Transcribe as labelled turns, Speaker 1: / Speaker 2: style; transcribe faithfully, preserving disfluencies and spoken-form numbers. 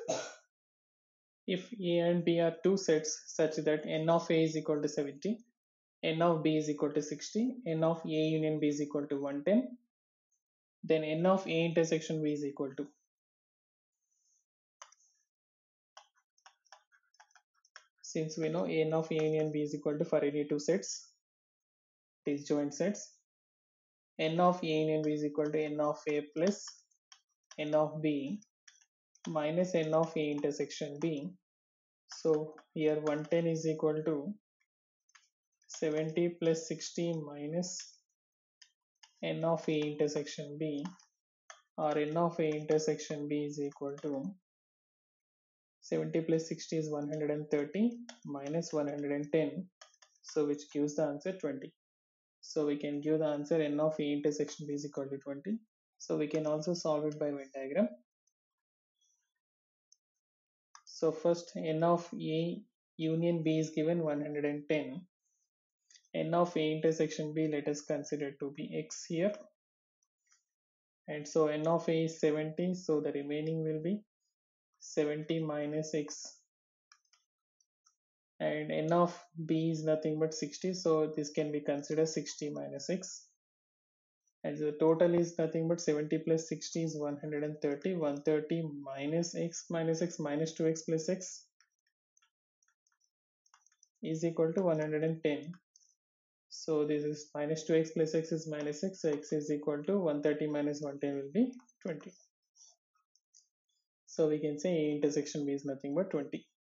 Speaker 1: If A and B are two sets such that n of A is equal to seventy, n of B is equal to sixty, n of A union B is equal to one hundred ten, then n of A intersection B is equal to, since we know n of A union B is equal to, for any two sets, these joint sets, n of A union B is equal to n of A plus n of B minus n of A intersection B. So here one hundred ten is equal to seventy plus sixty minus n of A intersection B, or n of A intersection B is equal to seventy plus sixty is one hundred thirty minus one hundred ten, so which gives the answer twenty. So we can give the answer n of A intersection B is equal to twenty. So we can also solve it by Venn diagram. So first n of A union B is given one hundred ten. N of A intersection B, let us consider to be x here. And so n of A is seventy, so the remaining will be seventy minus x. And n of B is nothing but sixty, so this can be considered sixty minus x. And the total is nothing but seventy plus sixty is one hundred thirty. one hundred thirty minus x minus x minus two x plus x is equal to one hundred ten. So this is minus two x plus x is minus x, so x is equal to one hundred thirty minus one hundred ten will be twenty. So we can say A intersection B is nothing but twenty.